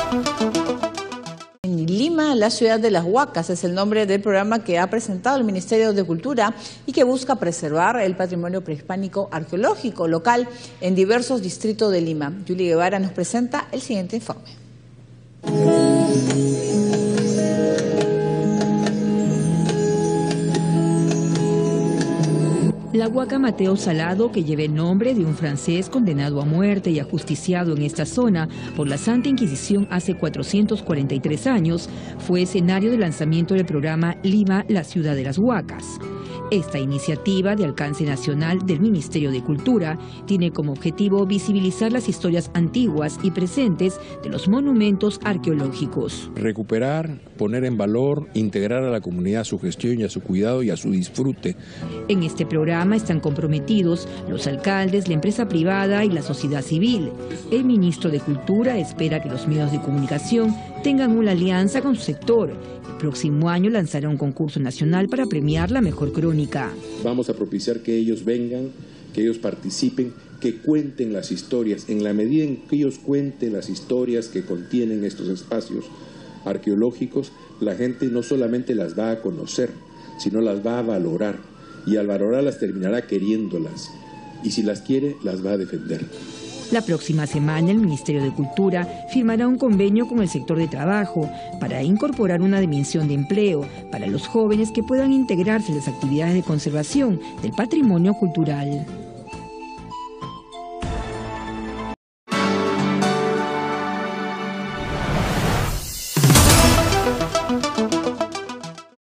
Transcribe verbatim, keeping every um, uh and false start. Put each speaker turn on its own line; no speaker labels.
En Lima, la ciudad de las Huacas es el nombre del programa que ha presentado el Ministerio de Cultura y que busca preservar el patrimonio prehispánico arqueológico local en diversos distritos de Lima. Yuli Guevara nos presenta el siguiente informe.
La Huaca Mateo Salado, que lleva el nombre de un francés condenado a muerte y ajusticiado en esta zona por la Santa Inquisición hace cuatrocientos cuarenta y tres años, fue escenario del lanzamiento del programa Lima, la ciudad de las Huacas. Esta iniciativa de alcance nacional del Ministerio de Cultura tiene como objetivo visibilizar las historias antiguas y presentes de los monumentos arqueológicos.
Recuperar, poner en valor, integrar a la comunidad a su gestión y a su cuidado y a su disfrute.
En este programa están comprometidos los alcaldes, la empresa privada y la sociedad civil. El ministro de Cultura espera que los medios de comunicación tengan una alianza con su sector. El próximo año lanzará un concurso nacional para premiar la mejor crónica.
Vamos a propiciar que ellos vengan, que ellos participen, que cuenten las historias. En la medida en que ellos cuenten las historias que contienen estos espacios arqueológicos, la gente no solamente las va a conocer, sino las va a valorar. Y al valorarlas terminará queriéndolas. Y si las quiere, las va a defender.
La próxima semana el Ministerio de Cultura firmará un convenio con el sector de trabajo para incorporar una dimensión de empleo para los jóvenes que puedan integrarse en las actividades de conservación del patrimonio cultural.